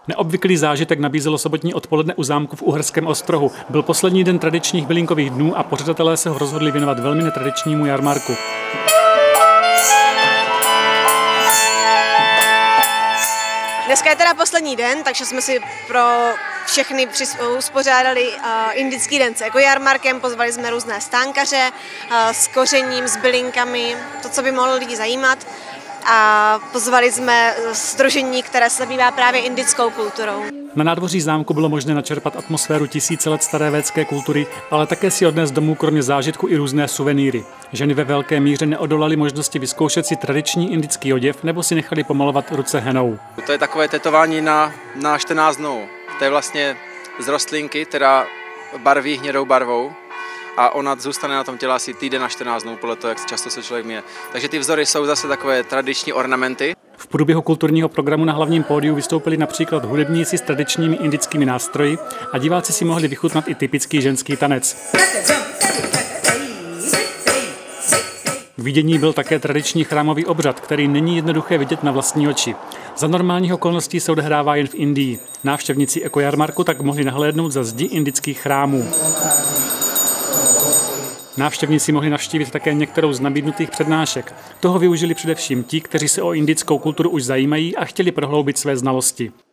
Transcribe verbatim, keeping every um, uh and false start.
Neobvyklý zážitek nabízelo sobotní odpoledne u zámku v Uherském Ostrohu. Byl poslední den tradičních bylinkových dnů a pořadatelé se ho rozhodli věnovat velmi netradičnímu jarmarku. Dneska je teda poslední den, takže jsme si pro všechny uspořádali uh, indický den jako jarmarkem, pozvali jsme různé stánkaře uh, s kořením, s bylinkami, to, co by mohlo lidi zajímat. A pozvali jsme sdružení, které se zabývá právě indickou kulturou. Na nádvoří zámku bylo možné načerpat atmosféru tisíce let staré védské kultury, ale také si odnést domů kromě zážitku i různé suvenýry. Ženy ve velké míře neodolaly možnosti vyzkoušet si tradiční indický oděv nebo si nechali pomalovat ruce henou. To je takové tetování na, na čtrnáct dnů. To je vlastně z rostlinky, která barví hnědou barvou. A ona zůstane na tom těle asi týden a čtrnáct dnů, podle toho, jak často se člověk myje. Takže ty vzory jsou zase takové tradiční ornamenty. V průběhu kulturního programu na hlavním pódiu vystoupili například hudebníci s tradičními indickými nástroji a diváci si mohli vychutnat i typický ženský tanec. K vidění byl také tradiční chrámový obřad, který není jednoduché vidět na vlastní oči. Za normálních okolností se odehrává jen v Indii. Návštěvníci ekojarmarku tak mohli nahlédnout za zdi indických chrámů. Návštěvníci mohli navštívit také některou z nabídnutých přednášek. Toho využili především ti, kteří se o indickou kulturu už zajímají a chtěli prohloubit své znalosti.